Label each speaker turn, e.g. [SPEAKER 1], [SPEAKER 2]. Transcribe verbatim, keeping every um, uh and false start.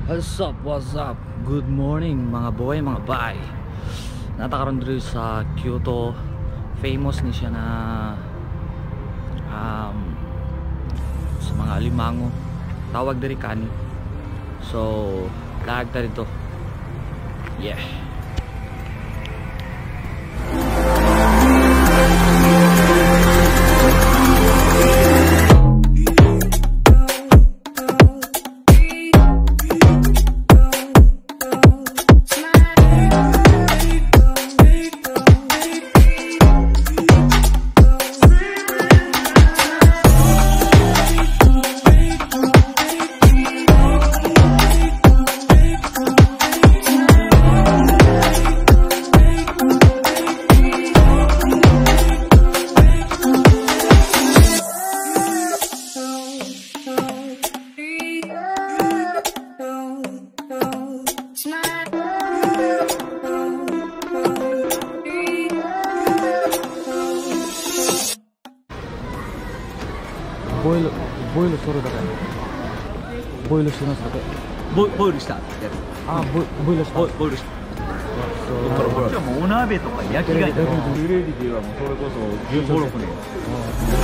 [SPEAKER 1] What's up, what's up? Good morning mga boy, mga bay. Natakaroon dito sa Kyoto. Famous ni siya na um, sa mga alimango. Tawag dari kani. So, lag ta dito. Yeah.ボイル、ボイルするだけ。ボイルしますだけ。
[SPEAKER 2] ボボイルしたやつ。
[SPEAKER 1] あ、ボイボイルした。
[SPEAKER 2] ボボイルした。じゃあもうお鍋とか焼きがいい。
[SPEAKER 3] ユレリではもうそれこそじゅうご、ろくねん。